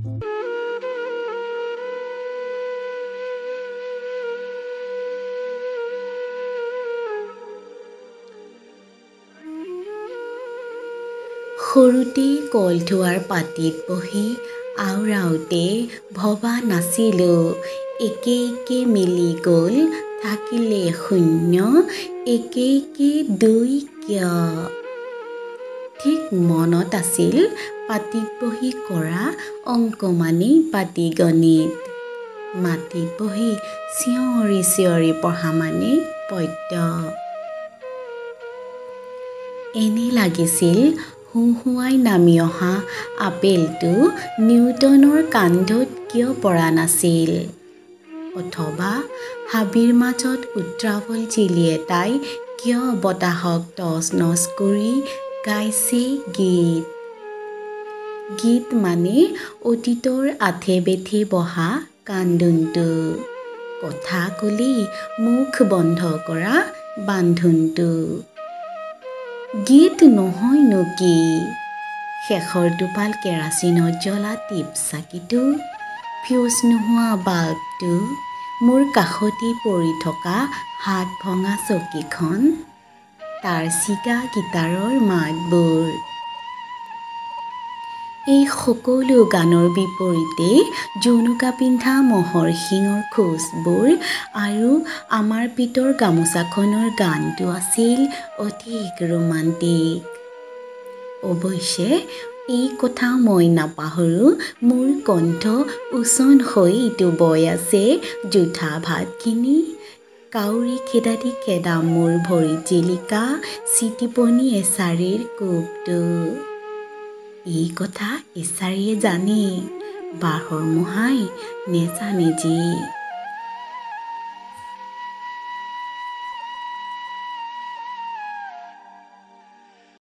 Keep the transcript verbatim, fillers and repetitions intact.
সৰুতে কলঠোৱাৰ পাতিত বহি আওৰাওতে ভবা নাছিলোঁ একে একে মিলি গ'ল থাকিলে শূন্য একে একে দুই কিয় ঠিক মনত আছিল পাতিত বহি কৰা অংক মানি পাতি গণিত মাটিত বহি চিঞৰি চিঞৰি পঢ়া মানি পদ্য এনে লাগিছিল হুহুৱাই নামি অহা আপেলটো নিউটনৰ কান্ধত কিয় পৰা নাছিল অথবা হাবিৰ মাজত উত্ৰাৱল চিলি এটাই কিয় বতাহক টচ নচ কৰি গাইছে গীত গীত মানে অতীতৰ আথে বেথে বহা কান্দোনটো কথা ক'লেই মুখ বন্ধ কৰা বান্ধোনটো গীত নহয়নো কি শেষৰ টোপাল কেৰাচিনত জ্বলা টিপ চাকিটো ফিউজ নোহোৱা বাল্বটো মোৰ কাষতে পৰি থকা হাত ভঙা চকীখন তাৰ চিগা গীটাৰৰ মাতবোৰ এই সকলো গানৰ বিপৰীতে জুনুকা পিন্ধা মহৰ শিঙৰ খোজবোৰ আৰু আমাৰ পিতৰ গামোচাখনৰ গানটো আছিল অধিক ৰোমান্টিক অৱশ্যে এই কথা মই নাপাহৰোঁ মোৰ কণ্ঠ উচন হৈ ইটো বৈ আছে জুঠা ভাতখিনি কাউৰী খেদাদি খেদা মোৰ ভৰিত জিলিকা চিটিপনি এচাৰিৰ কোবটো এই কথা এচাৰিয়ে জানে বাঁহৰ মহাই নেজানে যি